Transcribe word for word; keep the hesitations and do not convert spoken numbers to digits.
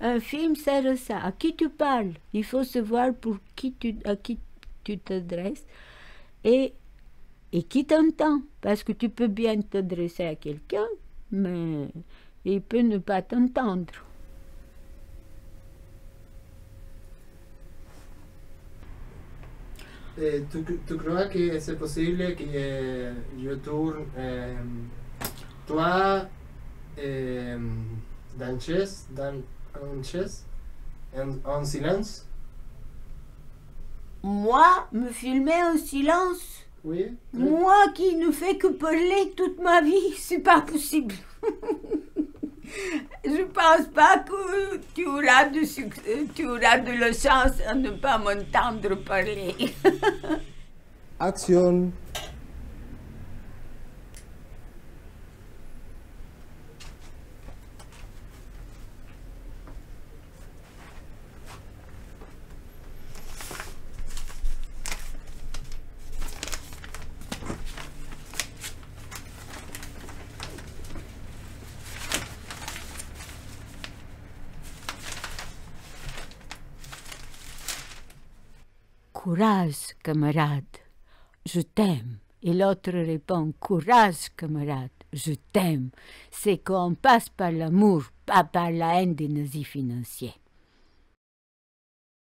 Un film sert à ça. À qui tu parles? Il faut savoir pour qui tu, à qui tu t'adresses et, et qui t'entend. Parce que tu peux bien t'adresser à quelqu'un, mais il peut ne pas t'entendre. Et tu, tu crois que c'est possible que je tourne euh, toi euh, dans une chaise, dans une chaise, en, en silence? Moi, me filmer en silence? Oui. Moi qui ne fais que parler toute ma vie, c'est pas possible. Je pense pas que tu auras de, tu auras de la chance à ne pas m'entendre parler. Action. Courage, camarade, je t'aime. Et l'autre répond, courage, camarade, je t'aime. C'est qu'on passe par l'amour, pas par la haine des nazis financiers.